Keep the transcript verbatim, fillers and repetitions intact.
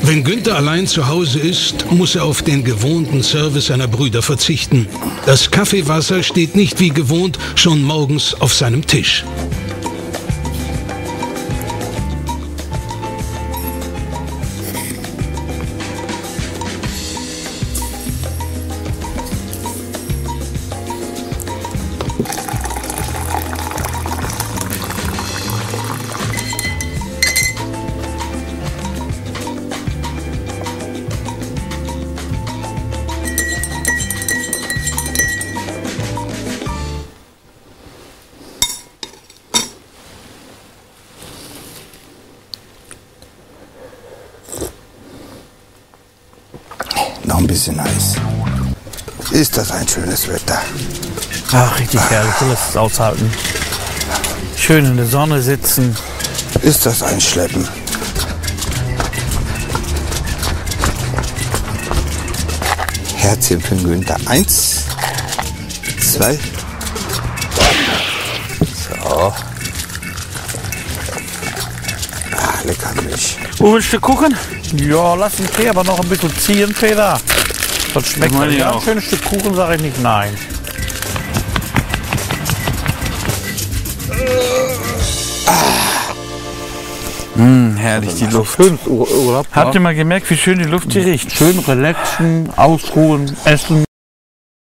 Wenn Günther allein zu Hause ist, muss er auf den gewohnten Service seiner Brüder verzichten. Das Kaffeewasser steht nicht wie gewohnt schon morgens auf seinem Tisch. Noch ein bisschen Eis. Ist das ein schönes Wetter? Ach, richtig herrlich, lass es aushalten. Schön in der Sonne sitzen. Ist das ein Schleppen? Herzchen für den Günther. Eins, zwei. So. Ah, lecker Milch. Wo willst du gucken? Ja, lass den Tee aber noch ein bisschen ziehen, Peter. Das schmeckt meine ich ja, auch. ein schönes Stück Kuchen, sage ich nicht nein. Mm, herrlich, die Luft. Schönes Urlaub. Habt ihr mal gemerkt, wie schön die Luft hier riecht? Schön relaxen, ausruhen, essen.